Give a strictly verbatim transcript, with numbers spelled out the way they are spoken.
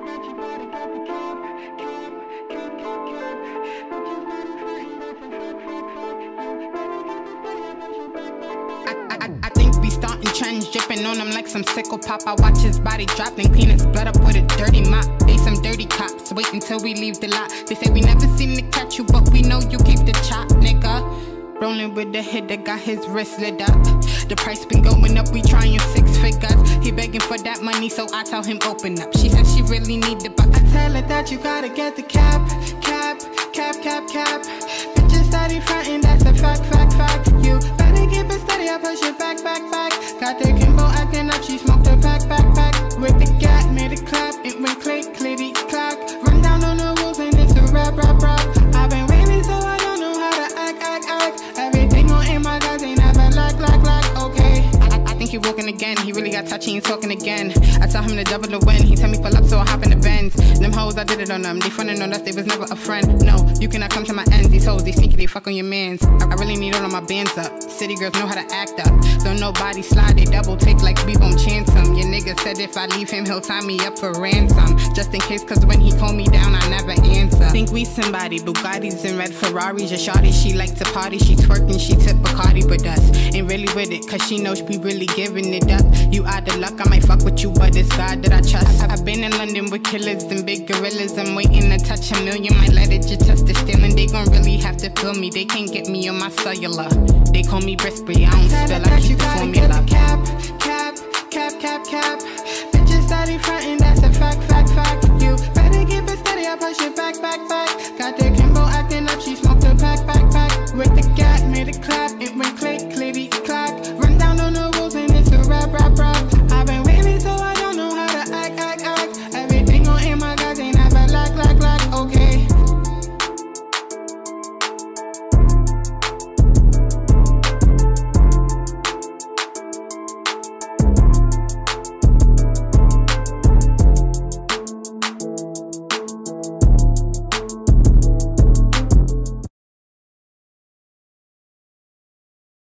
I think we starting trends, dripping on him like some sickle pop. I watch his body drop, then clean his blood up with a dirty mop. They some dirty cops, wait until we leave the lot. They say we never seem to catch you, but we know you keep the chop, nigga. Rolling with the hit that got his wrist lit up. The price been going up, we trying six figures. He begging for that money, so I tell him open up. She said she really need it, but I tell her that you gotta get the cap, cap, cap, cap, cap. Bitches steady frontin', that's a fact, fact, fact. You better keep it steady, I push it back, back, back. Got the Kimbo acting up, she smoked her pack, back, back. With the gat, made it clap, it went click, clitty, clack. Run down on the rules and it's a rap, rap, rap. I've been waiting so I don't know how to act, act, act. Everything on in my guys ain't never lack, lack, lack, okay. I, I think he walking again, he really got touchy and talking again. I tell him to double the win, he tell me pull up so I hop in the Benz. Them hoes, I did it on them, they frontin' on us, they was never a friend. No, you cannot come to my ends, these hoes, they sneaky, they fuck on your mans. I, I really need all of my bands up, city girls know how to act up. Don't nobody slide, they double take like B-Bone Chansum. Your nigga said if I leave him, he'll tie me up for ransom. Just in case, cause when he call me down, I never answer. Think we somebody, Bugattis and red Ferraris. Your shawty, she like to party, she twerking, she tip Bacardi with us. Ain't really with it, cause she knows we really giving it up. You out of luck, I might fuck with you, but it's God that I trust. I've been in London with killers and big gorillas. I'm waiting to touch a million, might let it just touch the stealing. They gon' really have to feel me, they can't get me on my cellular. They call me Brisby, I don't spill, I keep the formula. Cap, cap, cap, cap, cap.